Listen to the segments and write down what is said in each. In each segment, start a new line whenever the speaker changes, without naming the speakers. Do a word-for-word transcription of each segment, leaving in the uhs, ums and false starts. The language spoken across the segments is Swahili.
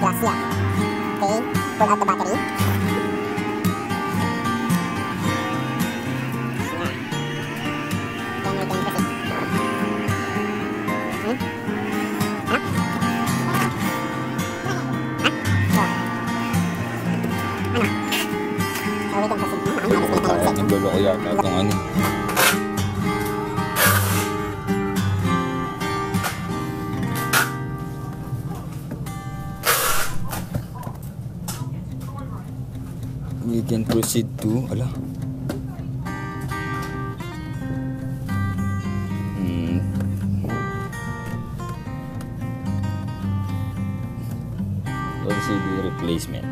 disgrasya. Okay, pull out the battery. Then we can proceed. Hmm? Ano? Ha? So, ano? So we can proceed. Ano? Ano? Ano?
Kaya nagloloko yata itong ano. We can proceed to, ala. Hmm. L C D replacement.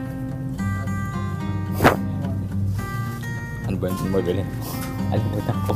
Ano ba yung magaling? Alimutan ko.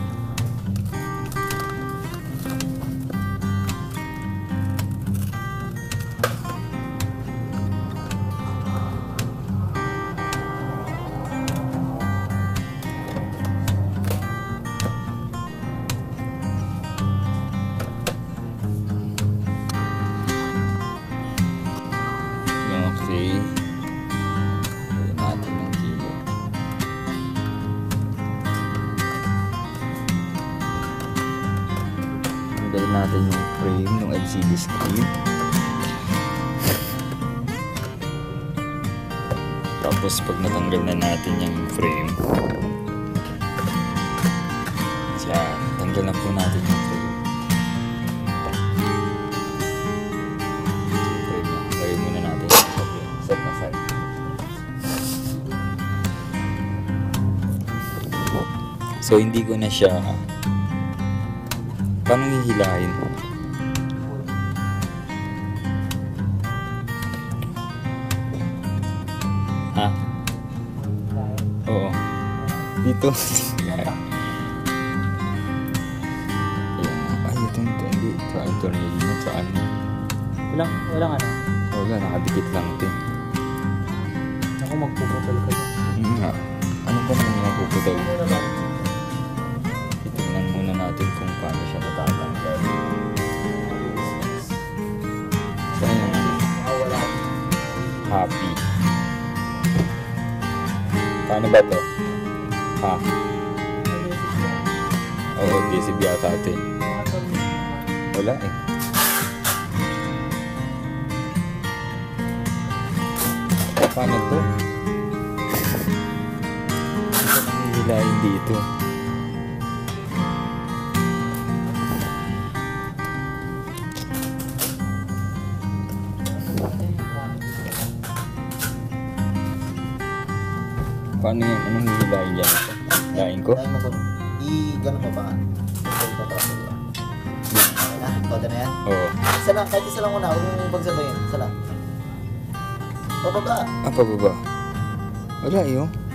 Okay. Gawin natin ng kilo. Tanggalin natin yung frame ng L C D screen. Tapos pag natanggal na natin yung frame, yan, tanggal na po natin yung frame. Set aside. So hindi ko na siya, paano hihilahin? Ha? Oo. Dito. Ayan. Ay, ito ito. Hindi. Saan ito na yun? Saan?
Walang, walang ano?
Wala, nakadikit lang ito.
Ako magpuputol ka dyan.
Hmm, nga. Ano ba naman yung magpuputol? Titignan muna natin kung paano siya natatanggal. Saan yung ano?
Wala.
Happy. Paano ba to? Ha? Oo, adhesive yata ito eh. Wala eh. Paano to? Ito nang hihilahin dito. Paano yan? Anong hihilahin dyan? Hihilahin ko?
Hihilahin mo ko. I-gano'n mo ba? I-gano'n mo ba? Okay na? Todo na yan?
Oo.
Isa lang, kahit isa lang muna. Huwag mong pagsabayin. Isa lang. Pababa.
Ah, pababa. Wala yun.